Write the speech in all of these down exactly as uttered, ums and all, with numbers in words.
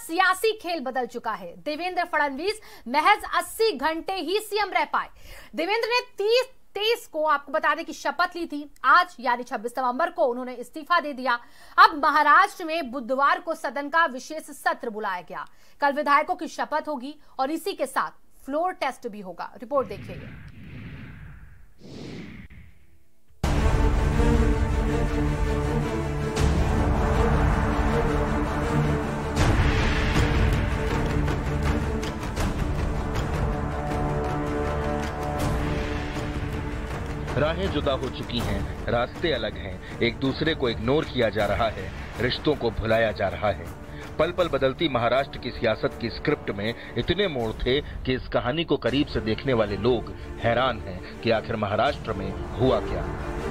सियासी खेल बदल चुका है। देवेंद्र फडणवीस महज अस्सी घंटे ही सीएम रह पाए। देवेंद्र ने तीस तेईस को आपको बता दें कि शपथ ली थी। आज यानी छब्बीस नवंबर को उन्होंने इस्तीफा दे दिया। अब महाराष्ट्र में बुधवार को सदन का विशेष सत्र बुलाया गया। कल विधायकों की शपथ होगी और इसी के साथ फ्लोर टेस्ट भी होगा। रिपोर्ट देखिए। राहें जुदा हो चुकी हैं, रास्ते अलग हैं, एक दूसरे को इग्नोर किया जा रहा है, रिश्तों को भुलाया जा रहा है। पल पल बदलती महाराष्ट्र की सियासत की स्क्रिप्ट में इतने मोड़ थे कि इस कहानी को करीब से देखने वाले लोग हैरान हैं कि आखिर महाराष्ट्र में हुआ क्या।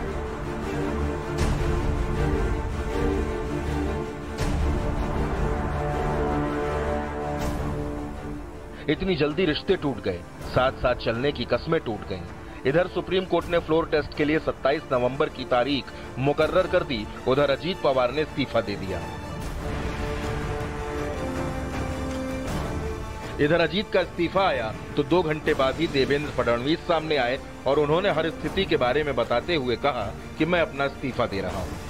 इतनी जल्दी रिश्ते टूट गए, साथ साथ चलने की कस्में टूट गईं। इधर सुप्रीम कोर्ट ने फ्लोर टेस्ट के लिए सत्ताईस नवंबर की तारीख मुकर्रर कर दी। उधर अजीत पवार ने इस्तीफा दे दिया। इधर अजीत का इस्तीफा आया तो दो घंटे बाद ही देवेंद्र फडणवीस सामने आए और उन्होंने हर स्थिति के बारे में बताते हुए कहा कि मैं अपना इस्तीफा दे रहा हूं।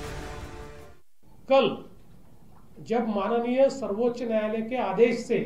कल जब माननीय सर्वोच्च न्यायालय के आदेश से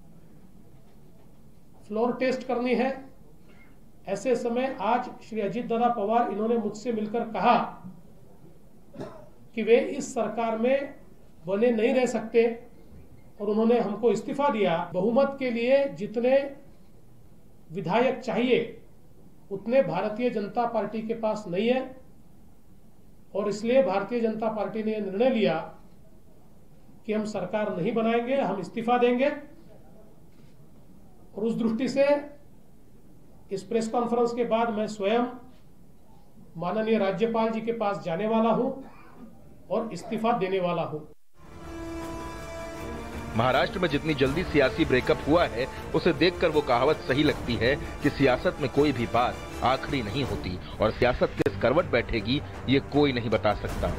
फ्लोर टेस्ट करनी है, ऐसे समय आज श्री अजीत दादा पवार इन्होंने मुझसे मिलकर कहा कि वे इस सरकार में बने नहीं रह सकते और उन्होंने हमको इस्तीफा दिया। बहुमत के लिए जितने विधायक चाहिए उतने भारतीय जनता पार्टी के पास नहीं है और इसलिए भारतीय जनता पार्टी ने यह निर्णय लिया कि हम सरकार नहीं बनाएंगे, हम इस्तीफा देंगे। और उस दृष्टि से इस प्रेस कॉन्फ्रेंस के बाद मैं स्वयं माननीय राज्यपाल जी के पास जाने वाला हूं और इस्तीफा देने वाला हूं। महाराष्ट्र में जितनी जल्दी सियासी ब्रेकअप हुआ है, उसे देखकर वो कहावत सही लगती है कि सियासत में कोई भी बात आखिरी नहीं होती और सियासत किस करवट बैठेगी ये कोई नहीं बता सकता।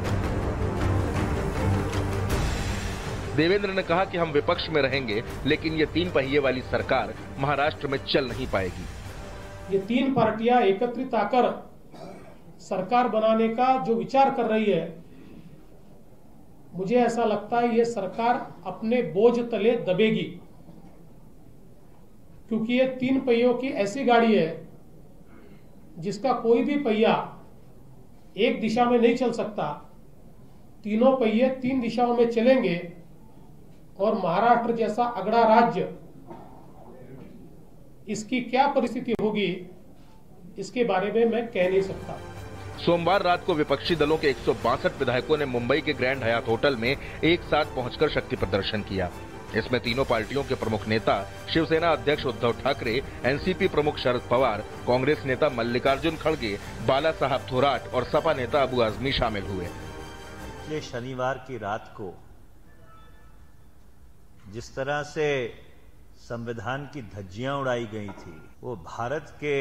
देवेंद्र ने कहा कि हम विपक्ष में रहेंगे, लेकिन ये तीन पहिए वाली सरकार महाराष्ट्र में चल नहीं पाएगी। ये तीन पार्टियां एकत्रित आकर सरकार बनाने का जो विचार कर रही है, मुझे ऐसा लगता है ये सरकार अपने बोझ तले दबेगी, क्योंकि ये तीन पहियों की ऐसी गाड़ी है जिसका कोई भी पहिया एक दिशा में नहीं चल सकता। तीनों पहिए तीन दिशाओं में चलेंगे और महाराष्ट्र जैसा अगड़ा राज्य इसकी क्या परिस्थिति होगी इसके बारे में मैं कह नहीं सकता। सोमवार रात को विपक्षी दलों के एक सौ बासठ विधायकों ने मुंबई के ग्रैंड हयात होटल में एक साथ पहुंचकर शक्ति प्रदर्शन किया। इसमें तीनों पार्टियों के प्रमुख नेता, शिवसेना अध्यक्ष उद्धव ठाकरे, एनसीपी प्रमुख शरद पवार, कांग्रेस नेता मल्लिकार्जुन खड़गे, बाला साहब थोराट और सपा नेता अबू आजमी शामिल हुए। पिछले शनिवार की रात को जिस तरह से संविधान की धज्जियां उड़ाई गई थी, वो भारत के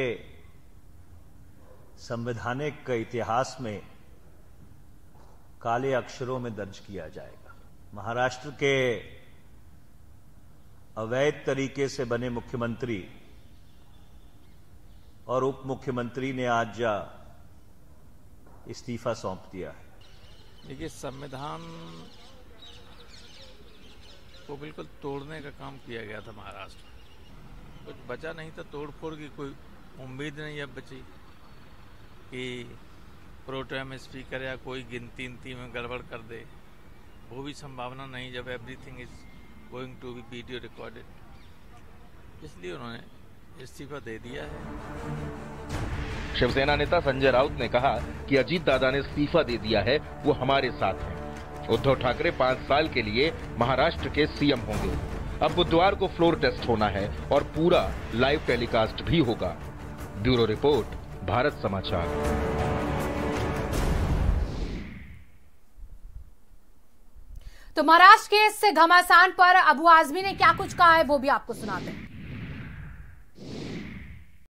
संवैधानिक इतिहास में काले अक्षरों में दर्ज किया जाएगा। महाराष्ट्र के अवैध तरीके से बने मुख्यमंत्री और उप मुख्यमंत्री ने आज इस्तीफा सौंप दिया है। देखिए, संविधान को बिल्कुल तोड़ने का काम किया गया था महाराष्ट्र में। कुछ बचा नहीं था, तोड़फोड़ की कोई उम्मीद नहीं अब बची कि प्रोटेम स्पीकर या कोई गिनती गिनती में गड़बड़ कर दे। वो भी संभावना नहीं जब everything is going to be video recorded. इसलिए उन्होंने इस्तीफा दे दिया है। शिवसेना नेता संजय राउत ने कहा कि अजीत दादा ने इस्तीफा दे दिया है, वो हमारे साथ हैं। उद्धव ठाकरे पांच साल के लिए महाराष्ट्र के सीएम होंगे। अब बुधवार को फ्लोर टेस्ट होना है और पूरा लाइव टेलीकास्ट भी होगा। ब्यूरो रिपोर्ट, भारत समाचार। तो महाराष्ट्र के इस घमासान पर अबू आजमी ने क्या कुछ कहा है वो भी आपको सुनाते हैं।